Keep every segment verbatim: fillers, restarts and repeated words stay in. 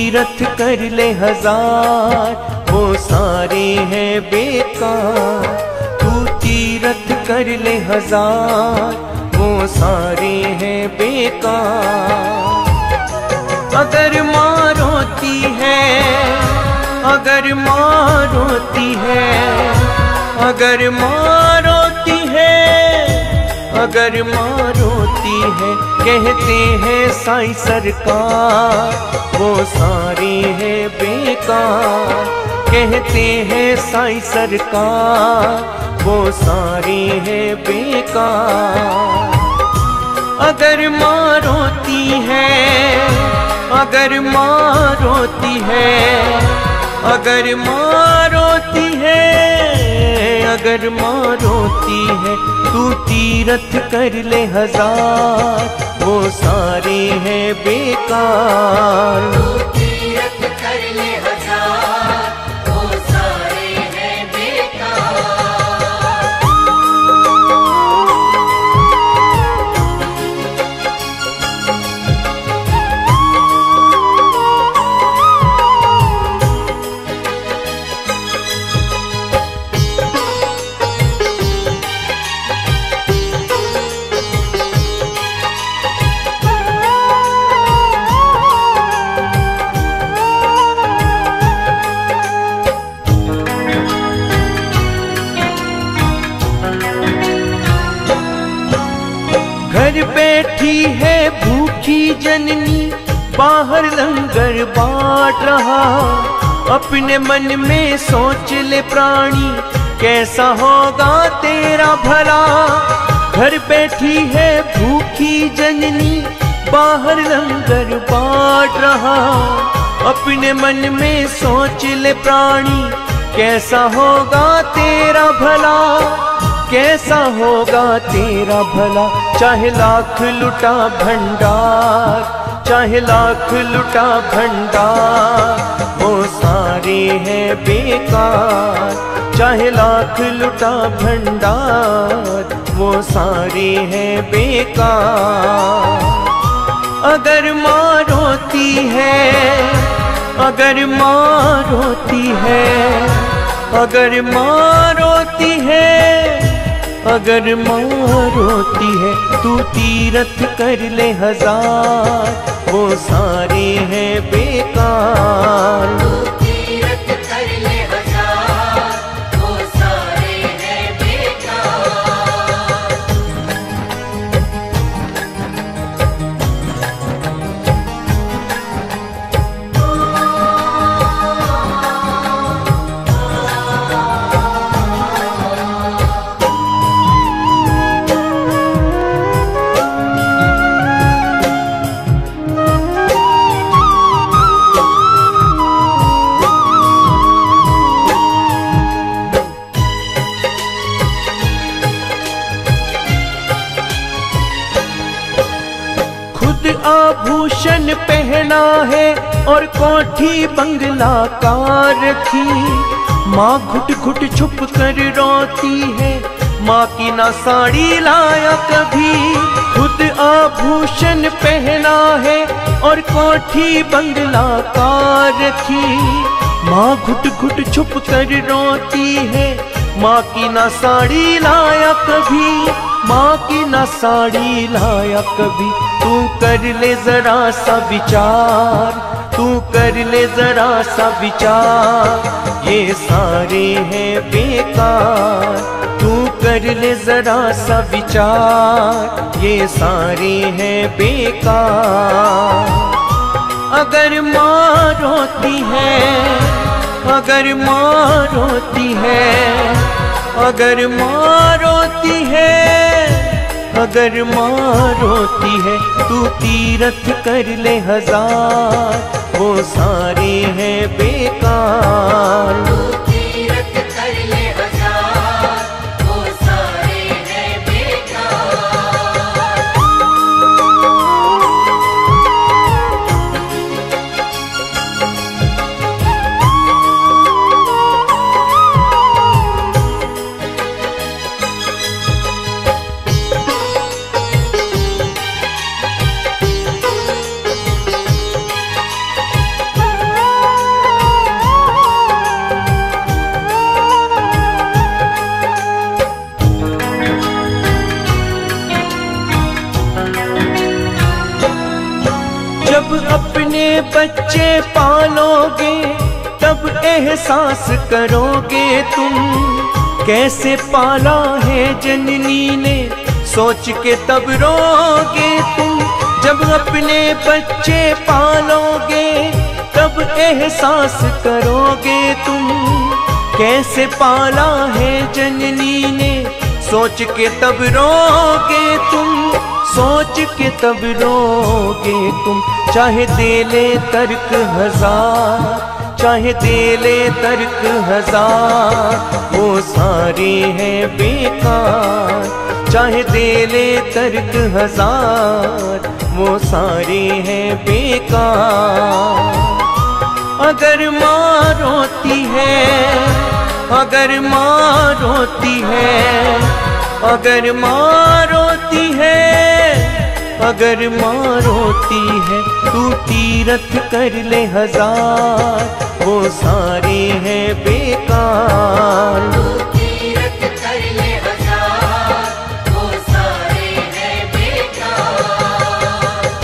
तीरथ कर ले हजार, वो सारे हैं बेकार। तू तीरथ कर ले हजार, वो सारे हैं बेकार। अगर माँ रोती है, अगर माँ रोती है, अगर माँ रोती है, अगर माँ रोती है, कहते हैं साईं सरकार, वो सारे हैं बेकार। कहते हैं साईं सरकार, वो सारे हैं बेकार। अगर माँ रोती है, अगर माँ रोती है, अगर माँ रोती है, अगर माँ रोती है, तू तीरथ कर ले हजार, वो सारे हैं बेकार। तू तीरथ कर ले हजार, वो सारे हैं बेकार। घर बैठी है भूखी जननी, बाहर लंगर बांट रहा। अपने मन में सोच ले प्राणी, कैसा होगा तेरा भला। घर बैठी है भूखी जननी, बाहर लंगर बांट रहा। अपने मन में सोच ले प्राणी, कैसा होगा तेरा भला, कैसा होगा तेरा भला। चाहे लाख लुटा भंडार, चाहे लाख लुटा भंडार, वो सारे हैं बेकार। चाहे लाख लुटा भंडार, वो सारे हैं बेकार। अगर माँ रोती है, अगर माँ रोती है, अगर माँ रोती है, अगर माँ रोती है, तू तीरथ कर ले हजार, वो सारे हैं बेकार। तू तीरथ कर ले हजार, वो सारे हैं बेकार। आभूषण पहना है और कोठी बंगला का रखी। माँ घुट घुट छुप कर रोती है, माँ की ना साड़ी लाया कभी। खुद आभूषण पहना है और कोठी बंगला का रखी। माँ घुट घुट छुप कर रोती है, माँ की ना साड़ी लाया कभी, माँ की ना साड़ी लाया कभी। तू कर ले जरा सा विचार, तू कर ले जरा सा विचार, ये सारे हैं बेकार। तू कर ले जरा सा विचार, ये सारे हैं बेकार। अगर माँ रोती है, अगर माँ रोती है, अगर माँ रोती है, अगर माँ रोती है, तू तीरथ कर ले हजार, वो सारे हैं बेकार। तू तीरथ कर ले हजार, वो सारे हैं बेकार। बच्चे पालोगे तब एहसास करोगे तुम, कैसे पाला है जननी ने सोच के तब रोगे तुम। जब अपने बच्चे पालोगे तब एहसास करोगे तुम, कैसे पाला है जननी ने सोच के तब रोगे तुम, सोच के तब रोगे तुम। चाहे दे ले तर्क हजार, चाहे दे ले तर्क हजार, वो सारे हैं बेकार। चाहे दे ले तर्क हजार, वो सारे हैं बेकार। अगर माँ रोती है, अगर माँ रोती है, अगर माँ रोती है, अगर माँ रोती है, तू तीरथ कर ले हजार, वो सारे हैं बेकार। तू तीरथ कर ले हजार, वो सारे हैं बेकार।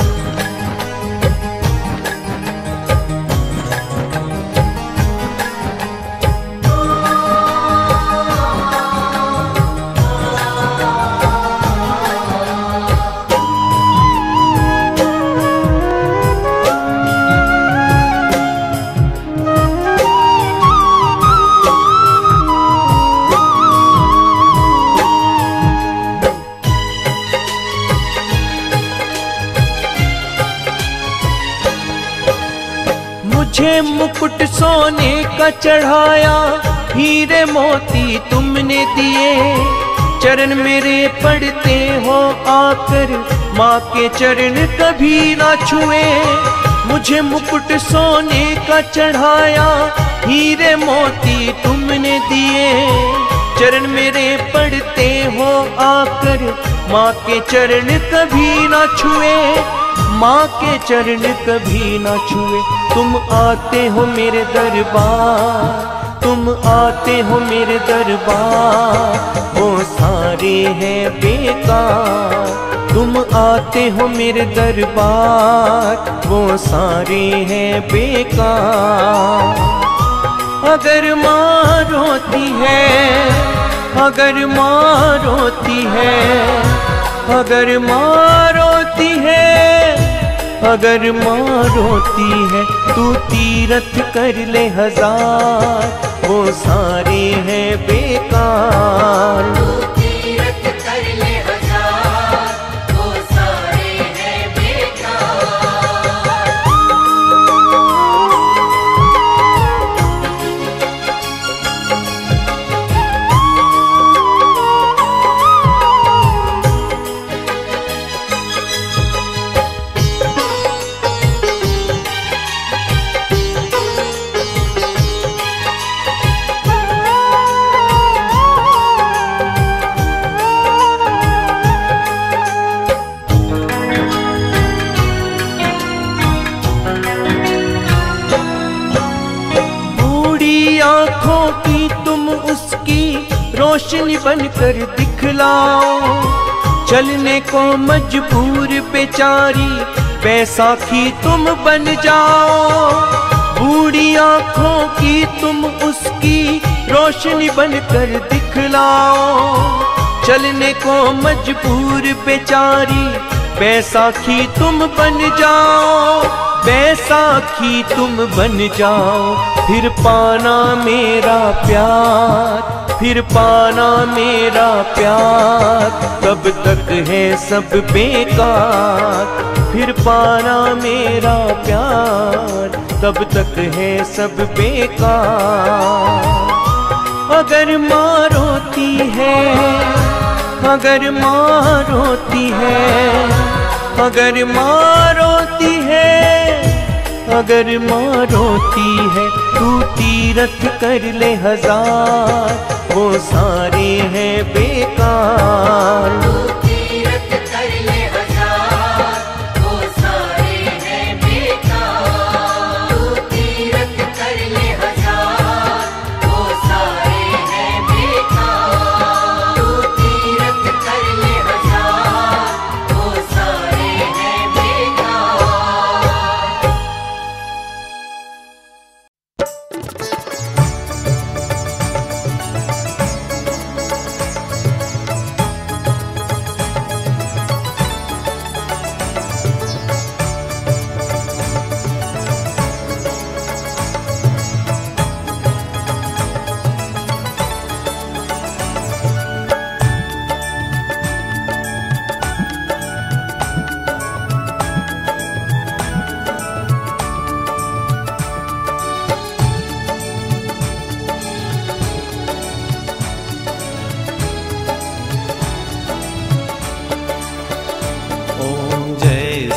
मुझे मुकुट सोने का चढ़ाया, हीरे मोती तुमने दिए, चरण मेरे पड़ते हो आकर, माँ के चरण कभी ना छुए। मुझे मुकुट सोने का चढ़ाया, हीरे मोती तुमने दिए, चरण मेरे पड़ते हो आकर, माँ के चरण कभी ना छुए, माँ के चरण कभी ना छुए। तुम आते हो मेरे दरबार, तुम आते हो मेरे दरबार, वो सारे हैं बेकार। तुम आते हो मेरे दरबार, वो सारे हैं बेकार। अगर माँ रोती है, अगर माँ रोती है, अगर माँ रोती है, अगर माँ रोती है, तू तीरथ कर ले हजार, वो सारे हैं बेकार। तू तीरथ कर ले हजार, वो सारे हैं बेकार। आँखों की तुम उसकी रोशनी बनकर दिखलाओ, चलने को मजबूर बेचारी बैसाखी तुम बन जाओ। बूढ़ी आँखों की तुम उसकी रोशनी बनकर दिखलाओ, चलने को मजबूर बेचारी बैसाखी तुम बन जाओ, बैसाखी तुम बन जाओ। फिर पाना मेरा प्यार, फिर पाना मेरा प्यार, कब तक है सब बेकार। फिर पाना मेरा प्यार, कब तक है सब बेकार। अगर माँ रोती है, अगर माँ रोती है, अगर माँ रोती है, अगर माँ रोती है, तू तीरथ कर ले हजार, वो सारे हैं बेकार। तू तीरथ कर ले हजार, वो सारे हैं बेकार। तू तीरथ कर ले हजार, वो सारे हैं बेकार। तू तीरथ कर ले हजार, वो सारे हैं बेकार।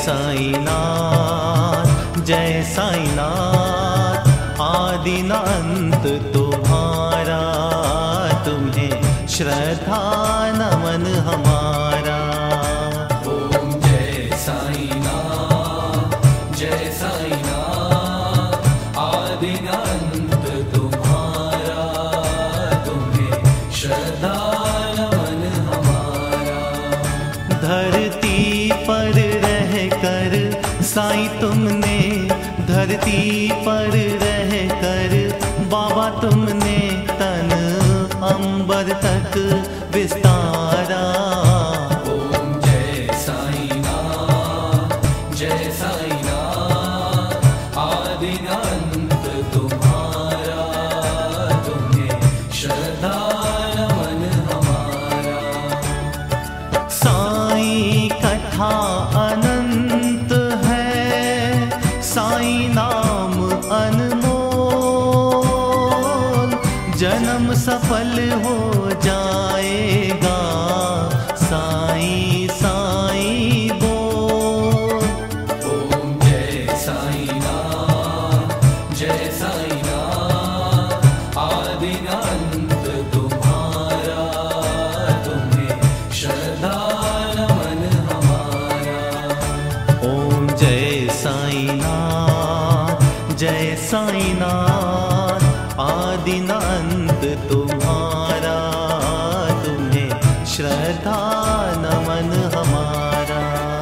साईनाथ जय साईनाथ, आदिनांत तुम्हारा, तुम्हें श्रद्धा नमन हमारा। ओम जय साईनाथ जय साईनाथ, आदिनांत तुम्हारा, तुम्हें श्रद्धा नमन हमारा। धरती पर रह कर साईं तुमने, धरती पर रह कर बाबा तुमने तन अंबर तक विस्तारा। ओम जय साईनाथ जय साईनाथ, आदिनांत तुम्हारा, तुम्हें श्रद्धा नमन हमारा। साईं कथा अनंत है, साईं नाम अनमोल, जन्म सफल हो जाएगा, साईं साईं बोल। ओम जय साईनाथ जय साईनाथ, आदिनांत तुम्हारा, तुम्हें श्रद्धा नमन हमारा। ओम जय साईनाथ जय साईनाथ, आदिनांत तुम्हारा, तुम्हें श्रद्धा नमन हमारा।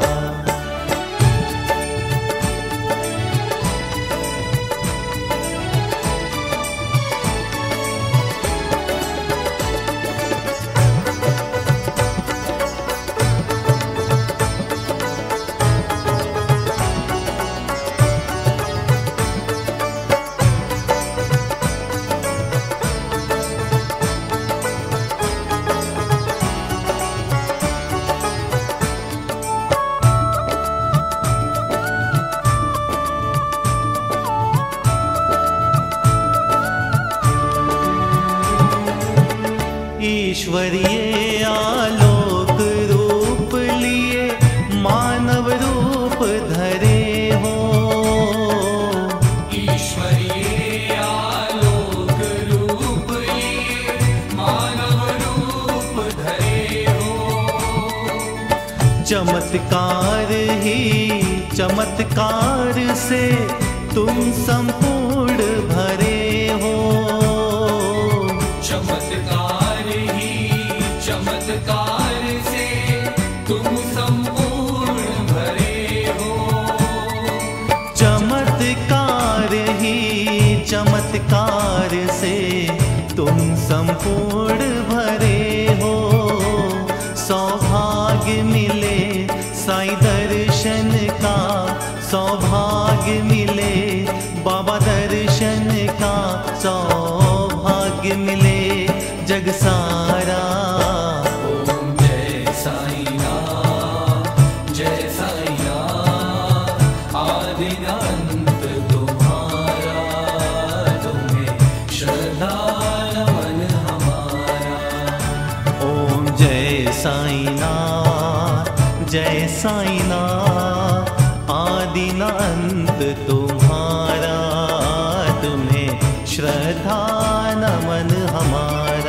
ईश्वरीय आलोक रूप लिए मानव रूप धरे हो, ईश्वरीय आलोक रूप लिए मानव रूप धरे हो। चमत्कार ही चमत्कार से तुम संपूर्ण भरे हो, चमत्कार ही चमत्कार से तुम संपूर्ण भरे हो। चमत्कार ही चमत्कार से तुम संपूर्ण भरे हो। सौभाग्य मिले साईं दर्शन का, सौभाग्य मिले बाबा दर्शन का, सौभाग्य मिले जग सारा। ओम जय साईनाथ जय साईनाथ, आदिनांत तुम्हारा, तुम्हें श्रद्धा नमन हमारा। ओम जय साईनाथ जय साईनाथ, आदिनांत तुम्हारा, तुम्हें श्रद्धा नमन हमारा।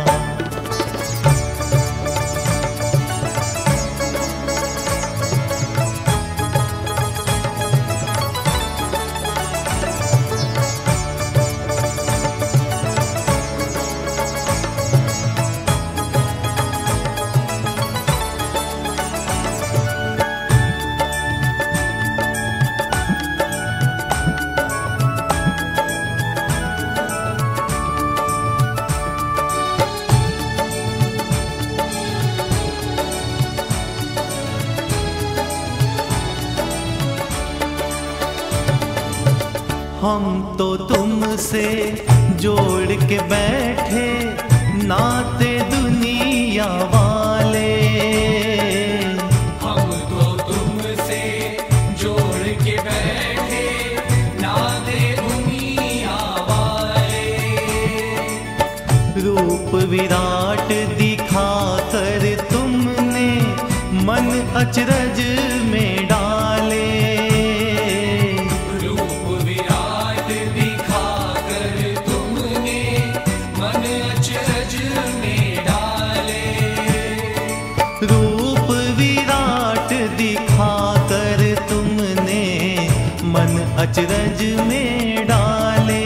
हम तो तुमसे जोड़ के बैठे नाते दुनिया वाले, हम तो तुमसे जोड़ के बैठे नाते दुनिया वाले। रूप विराट दिखा कर तुमने मन अचरज में डाले, अचरज में डाले।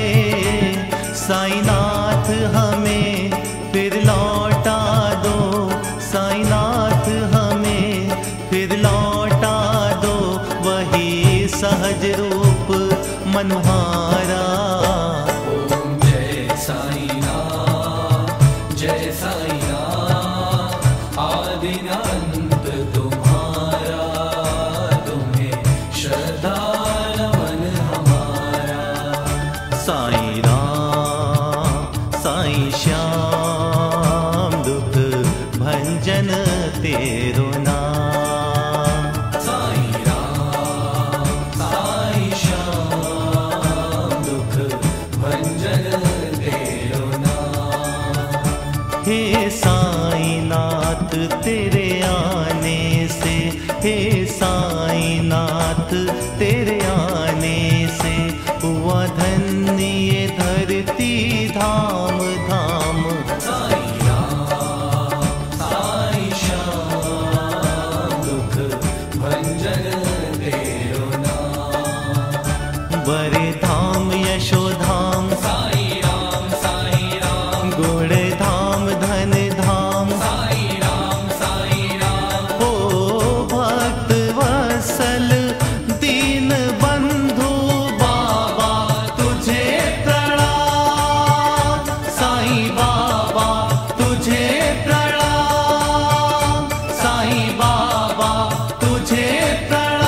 साईनाथ हमें फिर लौटा दो, साईनाथ हमें फिर लौटा दो, वही सहज रूप मनोहारा। ओम जय साईनाथ, जय साईनाथ, आदिनाथ तुम्हारा, तुम्हें श्रद्धा नमन हमारा। साईं राम साईं श्याम दुख भंजन तेरो नाम। साईं राम साईं श्याम दुख भंजन तेरो नाम। हे साईनाथ तेरे आने से, हे साईनाथ तेरे आने से, हुआ धन्य ये धरती धाम धाम। साईं राम साईं श्याम दुख भंजन तेरो नाम। बड़े धाम यशोधाम, साईं राम साईं राम, गुण धाम धन धाम, साईं राम साईं राम। ओ भक्त वत्सल दीन बंधु बाबा तुझे प्रणाम। साईं बाबा तुझे प्रणाम, साईं बाबा तुझे प्रणाम।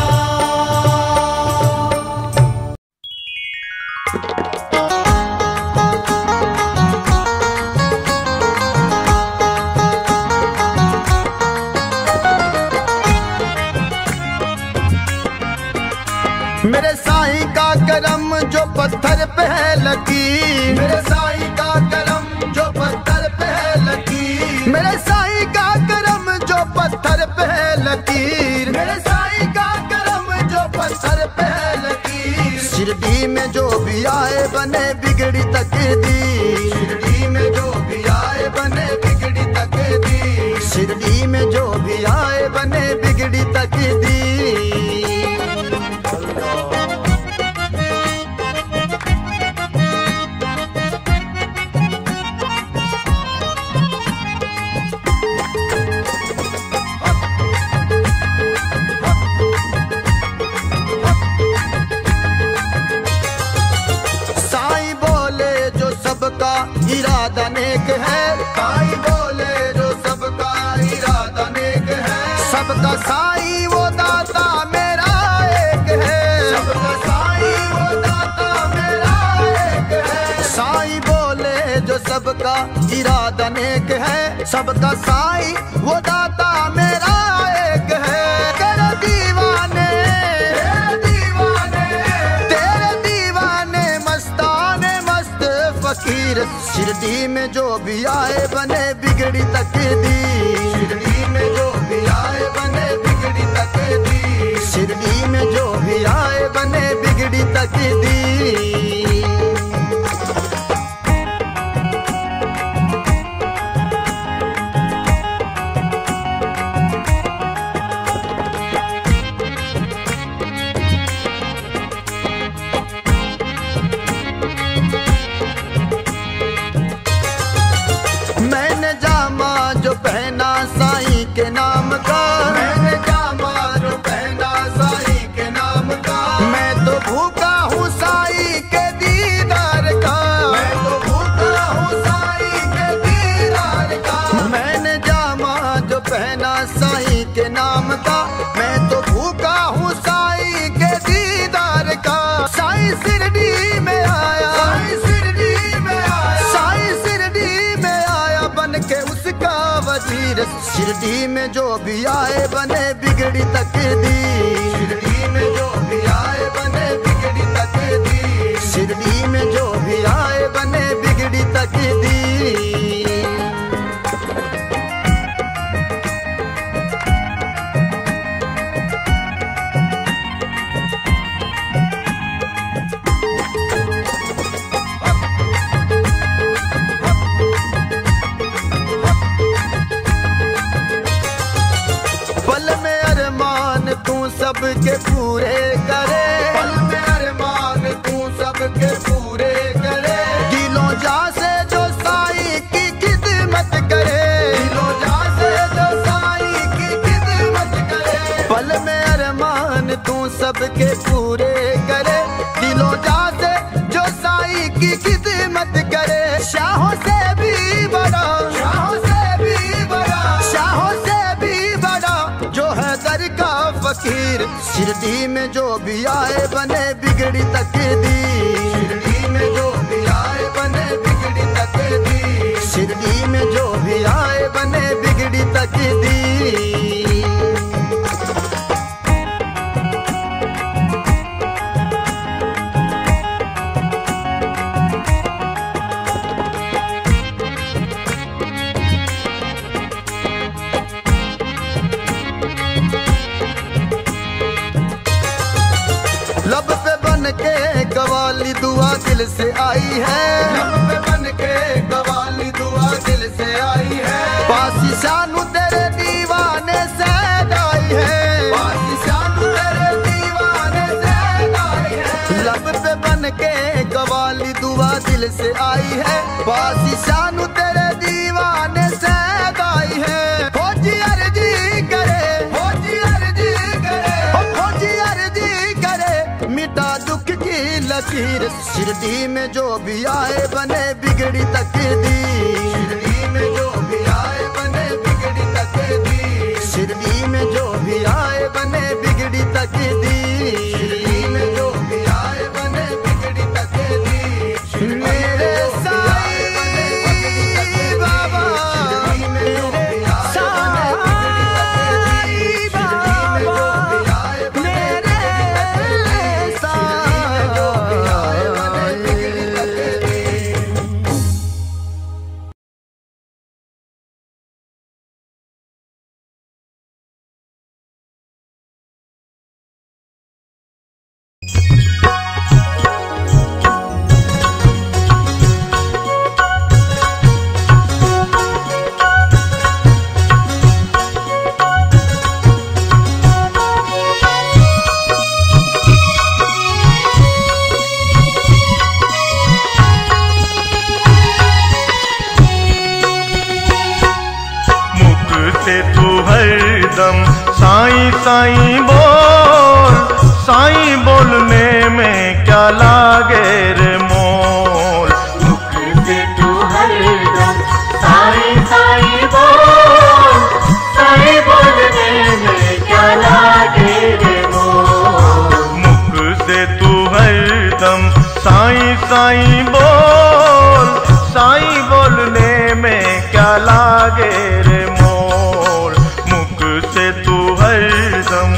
मेरे साईं का करम जो पत्थर पे है लकीर, मेरे साईं का करम जो पत्थर पे है लकीर, मेरे साईं का करम जो पत्थर पे है लकीर, मेरे साईं का करम जो पत्थर पे है लकीर। शिरडी में जो भी आए बने बिगड़ी तकदीर, शिरडी में जो भी आए बने बिगड़ी तकदीर, शिरडी में जो भी आए बने बिगड़ी तकदीर। साईं बोले जो सबका इरादा नेक है, साईं बोले जो सबका इरादा नेक है, सबका साईं वो दाता मेरा एक है, सबका साईं वो दाता मेरा एक है। साईं बोले जो सबका इरादा नेक है, सबका साईं वो दाता मेरा एक है। तेरे दीवाने तेरे दीवाने तेरे दीवाने मस्ताने मस्त फकीर। शिरडी में जो भी आए बने बिगड़ी तकदीर, शिरडी में जो भी आए बने बिगड़ी तकदीर, शिरडी में जो भी आए बने बिगड़ी तकदीर। मैंने जामा जो पहना साईं के नाम का, मैंने जामा जो पहना साईं के नाम का, मैं तो भूखा हूँ साईं के दीदार का, मैं तो भूखा हूँ साईं के दीदार का। मैंने जामा जो पहना साईं के नाम का, मैं तो भूखा हूँ साईं के दीदार का। साईं शिरडी में आया, साईं शिरडी में आया, साईं शिरडी में आया बन के उसका वजीर। शिरडी में जो भी आए बने बिगड़ी तकदीर, शिरडी में जो भी आए बने बिगड़ी तकदीर, शिरडी में जो भी आए बने बिगड़ी तकदीर। सबके पूरे करे, पल में अरमान सबके पूरे करे, दिलों जा से जो साईं की खिदमत करे। शाहों से भी बड़ा, शाहों से भी बड़ा, शाहों से भी बड़ा जो है दर का फकीर। शिरडी में जो भी आए बने बिगड़ी तकदीर, शिरडी में जो भी आए बने बिगड़ी तकदीर, शिरडी में जो भी आए बने बिगड़ी तकदीर। लब पे बन के कवाली दुआ दिल से आई है, लब पे बन के कवाली दुआ दिल से आई है। पासी शानू तेरे दीवाने से आई है, पासी शानू तेरे दीवाने से आई है। लब पे बन के कवाली दुआ दिल से आई है, पासी शानू तेरे दीवाने से आई है। फौजी अर्जी करे, फौजी अर्जी करे, फौजी अर्जी करे मिटा दुख की लकीर। शिरडी में जो भी आए बने बिगड़ी तकदीर, शिरडी में जो भी आए बने बिगड़ी तकदीर, शिरडी में जो भी आए बने बिगड़ी तकदीर, शिरडी में जो भी आए बने बिगड़ी तकदीर। मेरे साईं बाबा, मेरे साईं बाबा, मेरे साईं साईं बोल, साईं बोलने में क्या लागे रे मोल। मुख से तू हरदम साईं साईं बोल, साईं बोलने में क्या लागे रे मोल। मुख से तू हरदम साईं साईं बोल, साईं बोलने में क्या लागे रे मोल। मुख से तू हरदम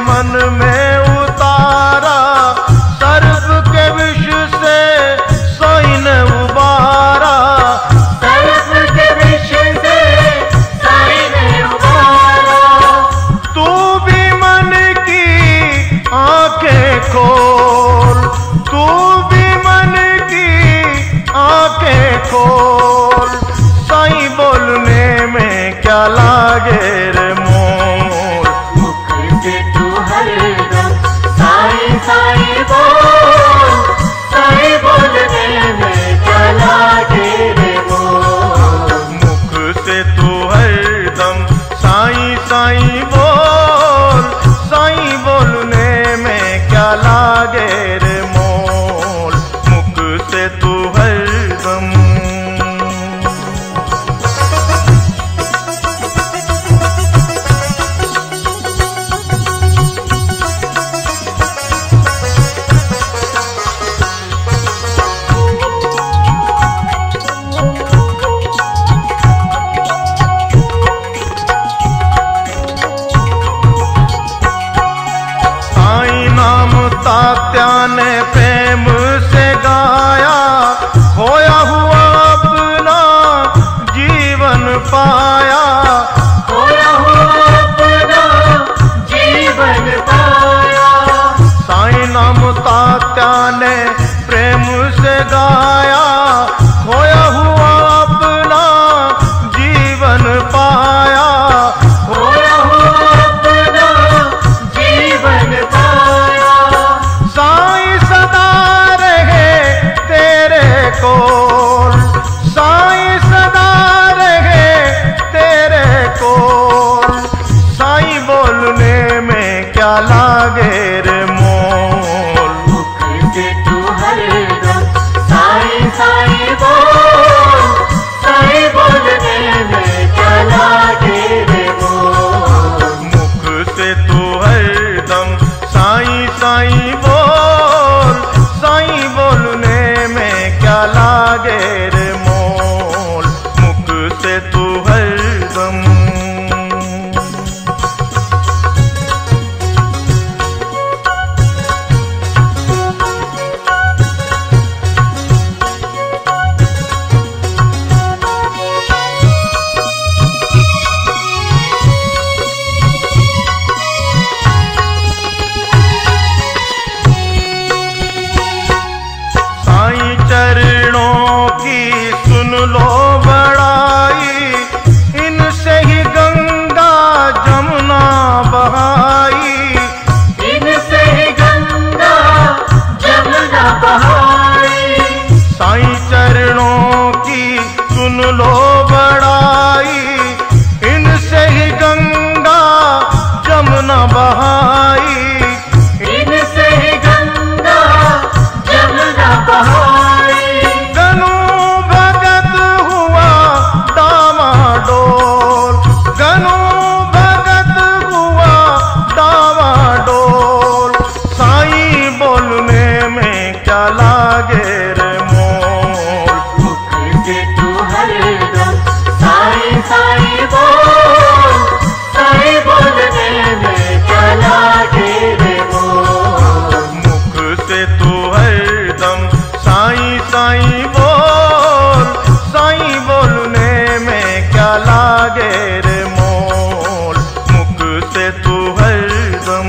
मन में उतारा, सर्प के विष से साईं ने उबारा, सर्प के विष से साईं ने उबारा। तू भी मन की आंखें खोल, तू भी मन की आंखें खोल, साईं बोलने में क्या लागे रे मोल। मुख से तू हरदम साईं साईं बोल, साईं बोलने में क्या लागे रे मोल। मुख से तू हरदम साईं साईं बोल, साईं बोलने में क्या लागे रे मोल। मुख से तू हरदम। तात्या ने प्रेम से गाया, खोया हुआ अपना जीवन पाया, खोया हुआ अपना जीवन पाया। साईं नाम तात्या ने प्रेम से गाया, खोया हुआ अपना जीवन पाया, खोया हुआ अपना जीवन पाया। साईं सदा रहे तेरे कोल, साईं सदा रहे तेरे कोल, साईं बोलने में क्या लागे रे मोल। मुख से तू हरदम साईं साईं बोल, साईं बोलने में क्या लागे रे मोल। मुख से तू हरदम साईं साईं बोल, साईं बोलने में क्या लागे रे मोल। मुख से तू हरदम। साईं चरणों की सुन लो बड़ाई, इनसे ही गंगा जमुना बहाई, इनसे ही गंगा जमुना बहाई। साईं चरणों की सुन लो बड़ाई, इनसे ही गंगा जमुना बहाई, इनसे ही गंगा जमुना बहाई। गनु भगत हुआ डामाडोल, गनु भगत हुआ डामाडोल, साईं बोलने में क्या लागे रे मोल। मुख से तू हरदम साईं साईं बोल, साईं बोलने में क्या लागे रे मोल। मुख से तू हरदम साईं साईं बोल, साईं बोलने में क्या लागे रे मोल। मुख से तू हरदम।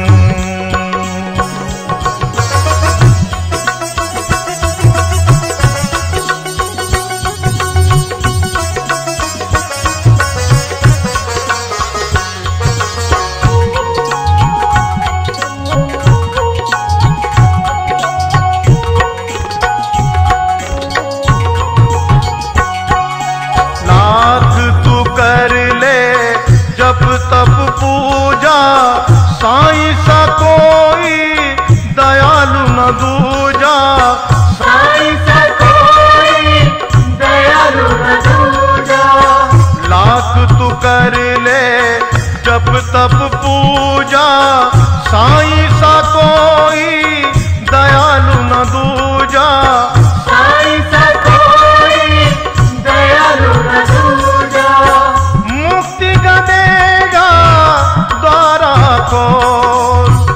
लाख तू कर ले जब तब पूजा, साईं सा कोई दयालु न दूजा, साईं सा कोई दयालु न दूजा। लाख तू कर ले जब तब पूजा, साईं सा कोई दयालु न दूजा, साईं सा कोई दयालु न दूजा। मुक्ति का देगा द्वारा खोल,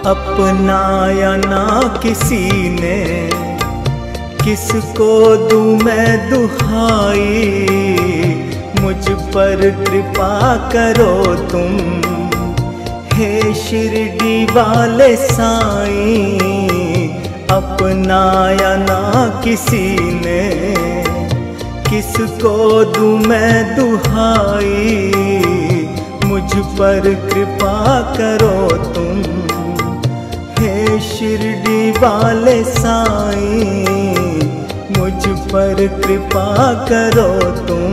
अपनाया ना किसी ने, किसको दूं मैं दुहाई, मुझ पर कृपा करो तुम, हे शिरडी वाले साईं। अपनाया ना किसी ने, किसको दूं मैं दुहाई, मुझ पर कृपा करो तुम, हे शिरडी वाले साईं। मुझ पर कृपा करो तुम।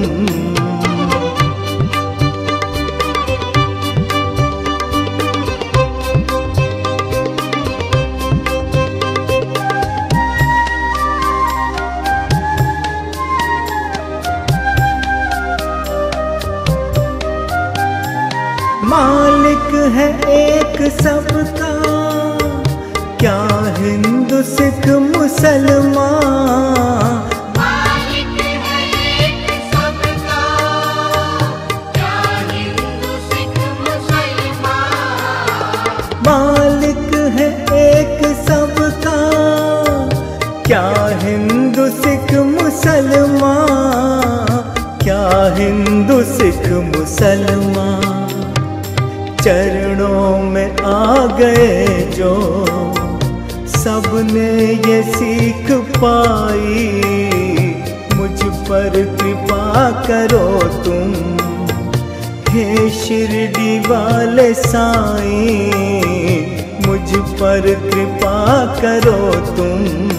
मालिक है एक सबका, क्या हिंदू सिख मुसलमान। मालिक है एक सबका, क्या हिंदू सिख मुसलमान। मालिक है एक सबका, क्या हिंदू सिख मुसलमान, क्या हिंदू सिख मुसलमान। चरणों में आ गए जो, सबने ये सीख पाई, मुझ पर कृपा करो तुम, हे शिरडी वाले साईं। मुझ पर कृपा करो तुम।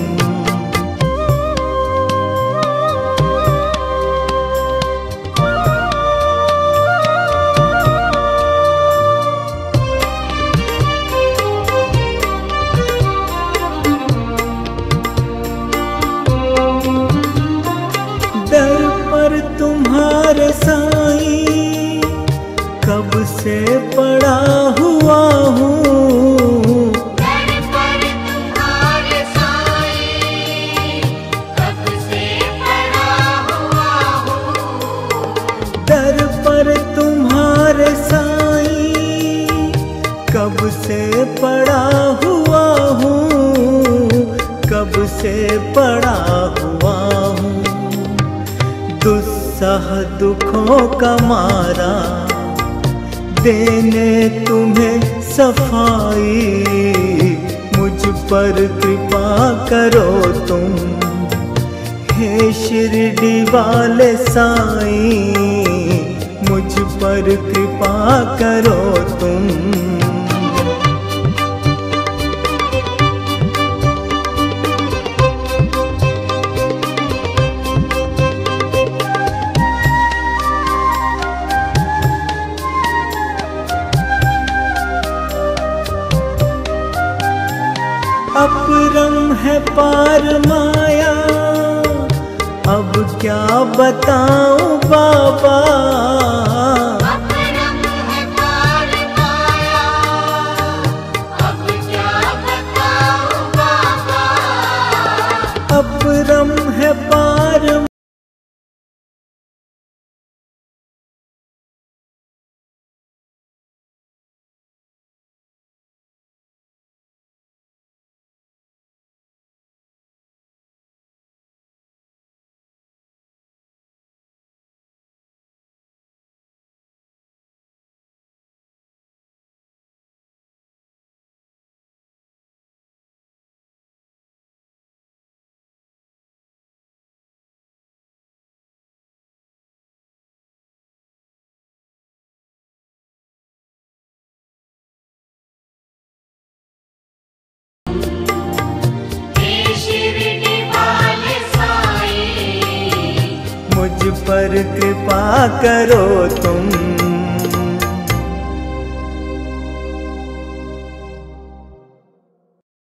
दर पर तुम्हारे साईं कब से पड़ा हुआ हूँ, दर पर तुम्हारे साईं कब से पड़ा हुआ हूँ। दर पर तुम्हारे साईं कब से पड़ा हुआ हूँ, कब से पड़ा हुआ हूँ। दुस्सह दुखों का मारा, देने तुम्हें सफाई, मुझ पर कृपा करो तुम, हे शिरडी वाले साईं। मुझ पर कृपा करो तुम। अपरम है पार माया, अब क्या बताऊं बाबा। अपरम है पार माया, अब क्या बताऊं बाबा। अपरम है पार मुझ पर कृपा करो तुम।